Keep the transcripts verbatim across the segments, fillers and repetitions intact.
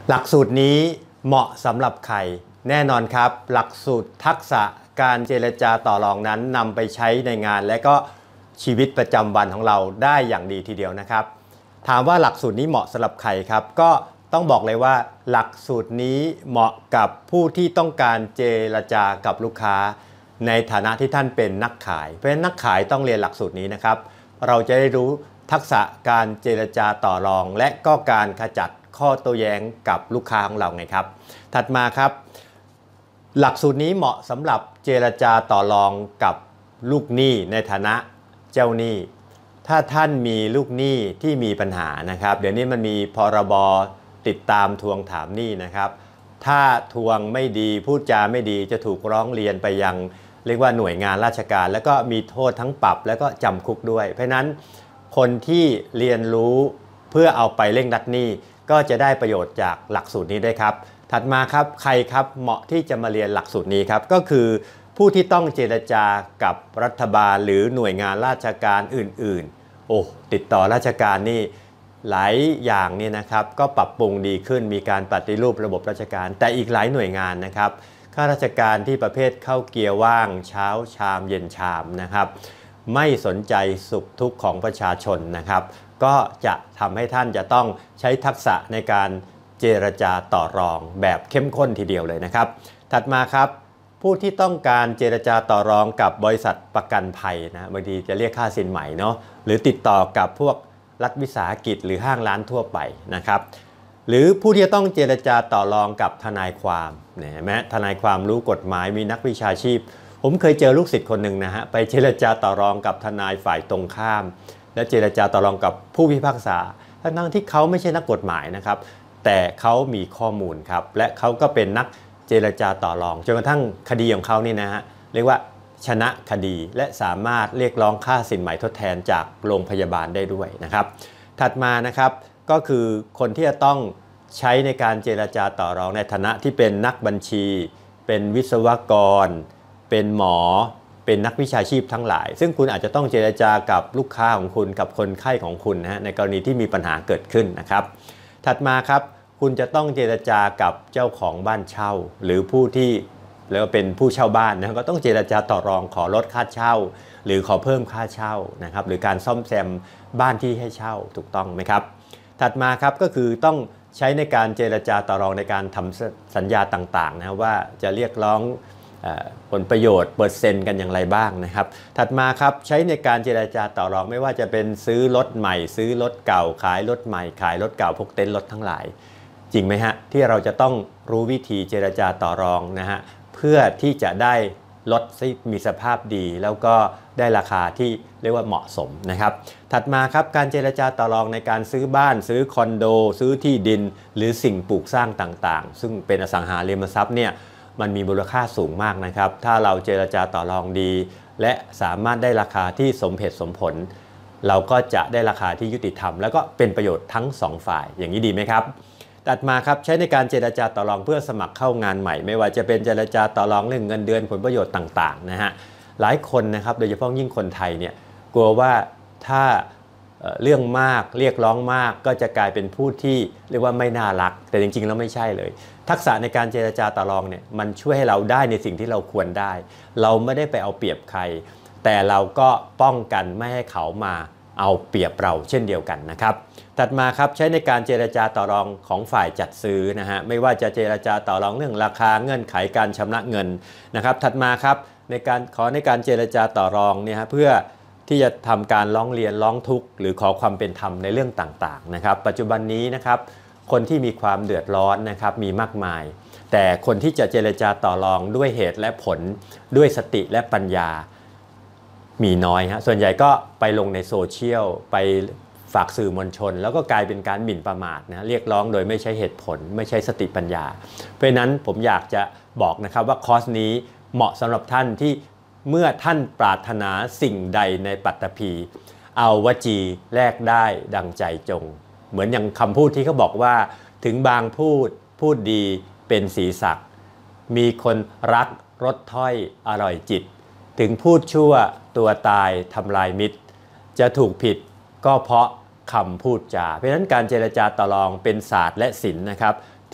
หลักสูตรนี้เหมาะสำหรับใครแน่นอนครับหลักสูตรทักษะการเจรจาต่อรองนั้นนำไปใช้ในงานและก็ชีวิตประจำวันของเราได้อย่างดีทีเดียวนะครับถามว่าหลักสูตรนี้เหมาะสำหรับใครครับก็ต้องบอกเลยว่าหลักสูตรนี้เหมาะกับผู้ที่ต้องการเจรจากับลูกค้าในฐานะที่ท่านเป็นนักขายเพราะฉะนั้นนักขายต้องเรียนหลักสูตรนี้นะครับเราจะได้รู้ทักษะการเจรจาต่อรองและก็การขจัดข้อโต้แย้งกับลูกค้าของเราไงครับถัดมาครับหลักสูตรนี้เหมาะสำหรับเจรจาต่อรองกับลูกหนี้ในฐานะเจ้าหนี้ถ้าท่านมีลูกหนี้ที่มีปัญหานะครับเดี๋ยวนี้มันมีพรบติดตามทวงถามหนี้นะครับถ้าทวงไม่ดีพูดจาไม่ดีจะถูกร้องเรียนไปยังเรียกว่าหน่วยงานราชการแล้วก็มีโทษทั้งปรับแล้วก็จำคุกด้วยเพราะนั้นคนที่เรียนรู้เพื่อเอาไปเร่งรัดหนี้ก็จะได้ประโยชน์จากหลักสูตรนี้ด้วยครับถัดมาครับใครครับเหมาะที่จะมาเรียนหลักสูตรนี้ครับก็คือผู้ที่ต้องเจรจากับรัฐบาลหรือหน่วยงานราชการอื่นๆโอ้ติดต่อราชการนี่หลายอย่างนี่นะครับก็ปรับปรุงดีขึ้นมีการปฏิรูประบบราชการแต่อีกหลายหน่วยงานนะครับข้าราชการที่ประเภทเข้าเกียร์ว่างเช้าชามเย็นชามนะครับไม่สนใจสุขทุกข์ของประชาชนนะครับก็จะทำให้ท่านจะต้องใช้ทักษะในการเจรจาต่อรองแบบเข้มข้นทีเดียวเลยนะครับถัดมาครับผู้ที่ต้องการเจรจาต่อรองกับบริษัทประกันภัยนะบางทีจะเรียกค่าสินไหมเนาะหรือติดต่อกับพวกรัฐวิสาหกิจหรือห้างร้านทั่วไปนะครับหรือผู้ที่จะต้องเจรจาต่อรองกับทนายความเนี่ยเห็นไหมทนายความรู้กฎหมายมีนักวิชาชีพผมเคยเจอลูกศิษย์คนหนึ่งนะฮะไปเจรจาต่อรองกับทนายฝ่ายตรงข้ามและเจรจาต่อรองกับผู้พิพากษาทั้งที่เขาไม่ใช่นักกฎหมายนะครับแต่เขามีข้อมูลครับและเขาก็เป็นนักเจรจาต่อรองจนกระทั่งคดีของเขานี่นะฮะเรียกว่าชนะคดีและสามารถเรียกร้องค่าสินไหมทดแทนจากโรงพยาบาลได้ด้วยนะครับถัดมานะครับก็คือคนที่จะต้องใช้ในการเจรจาต่อรองในฐานะที่เป็นนักบัญชีเป็นวิศวกรเป็นหมอเป็นนักวิชาชีพทั้งหลายซึ่งคุณอาจจะต้องเจรจากับลูกค้าของคุณกับคนไข้ของคุณนะฮะในกรณีที่มีปัญหาเกิดขึ้นนะครับถัดมาครับคุณจะต้องเจรจากับเจ้าของบ้านเช่าหรือผู้ที่แล้วก็เป็นผู้เช่าบ้านนะก็ต้องเจรจาต่อรองขอลดค่าเช่าหรือขอเพิ่มค่าเช่านะครับหรือการซ่อมแซมบ้านที่ให้เช่าถูกต้องไหมครับถัดมาครับก็คือต้องใช้ในการเจรจาต่อรองในการทำสัญญาต่างๆนะว่าจะเรียกร้องผลประโยชน์เปอร์เซ็นต์กันอย่างไรบ้างนะครับถัดมาครับใช้ในการเจรจาต่อรองไม่ว่าจะเป็นซื้อรถใหม่ซื้อรถเก่าขายรถใหม่ขายรถเก่าพวกเต็นท์รถทั้งหลายจริงไหมฮะที่เราจะต้องรู้วิธีเจรจาต่อรองนะฮะเพื่อที่จะได้รถที่มีสภาพดีแล้วก็ได้ราคาที่เรียกว่าเหมาะสมนะครับถัดมาครับการเจรจาต่อรองในการซื้อบ้านซื้อคอนโดซื้อที่ดินหรือสิ่งปลูกสร้างต่างๆซึ่งเป็นอสังหาริมทรัพย์เนี่ยมันมีมูลค่าสูงมากนะครับถ้าเราเจรจาต่อรองดีและสามารถได้ราคาที่สมเหตุสมผลเราก็จะได้ราคาที่ยุติธรรมแล้วก็เป็นประโยชน์ทั้งสองฝ่ายอย่างนี้ดีไหมครับตัดมาครับใช้ในการเจรจาต่อรองเพื่อสมัครเข้างานใหม่ไม่ว่าจะเป็นเจรจาต่อรองเรื่องเงินเดือนผลประโยชน์ต่างๆนะฮะหลายคนนะครับโดยเฉพาะยิ่งคนไทยเนี่ยกลัวว่าถ้าเรื่องมากเรียกร้องมากก็จะกลายเป็นผู้ที่เรียกว่าไม่น่ารักแต่จริงๆแล้วไม่ใช่เลยทักษะในการเจรจาต่อรองเนี่ยมันช่วยให้เราได้ในสิ่งที่เราควรได้เราไม่ได้ไปเอาเปรียบใครแต่เราก็ป้องกันไม่ให้เขามาเอาเปรียบเราเช่นเดียวกันนะครับถัดมาครับใช้ในการเจรจาต่อรองของฝ่ายจัดซื้อนะฮะไม่ว่าจะเจรจาต่อรองเรื่องราคาเงื่อนไขการชำระเงินนะครับถัดมาครับในการขอในการเจรจาต่อรองเนี่ยฮะเพื่อที่จะทำการร้องเรียนร้องทุกข์หรือขอความเป็นธรรมในเรื่องต่างๆนะครับปัจจุบันนี้นะครับคนที่มีความเดือดร้อนนะครับมีมากมายแต่คนที่จะเจรจาต่อรองด้วยเหตุและผลด้วยสติและปัญญามีน้อยฮะส่วนใหญ่ก็ไปลงในโซเชียลไปฝากสื่อมวลชนแล้วก็กลายเป็นการหมิ่นประมาทนะเรียกร้องโดยไม่ใช่เหตุผลไม่ใช่สติปัญญาเพราะฉะนั้นผมอยากจะบอกนะครับว่าคอร์สนี้เหมาะสำหรับท่านที่เมื่อท่านปรารถนาสิ่งใดในปัตตภีเอาวจีแลกได้ดังใจจงเหมือนอย่างคำพูดที่เขาบอกว่าถึงบางพูดพูดดีเป็นสีสักมีคนรักรสถ้อยอร่อยจิตถึงพูดชั่วตัวตายทำลายมิตรจะถูกผิดก็เพราะคำพูดจาเพราะฉะนั้นการเจรจาต่อรองเป็นศาสตร์และศิลป์นะครับ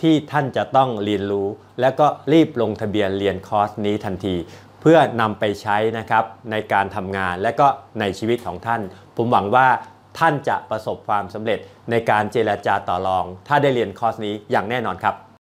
ที่ท่านจะต้องเรียนรู้และก็รีบลงทะเบียนเรียนคอร์สนี้ทันทีเพื่อนำไปใช้นะครับในการทำงานและก็ในชีวิตของท่านผมหวังว่าท่านจะประสบความสำเร็จในการเจรจาต่อรองถ้าได้เรียนคอร์สนี้อย่างแน่นอนครับ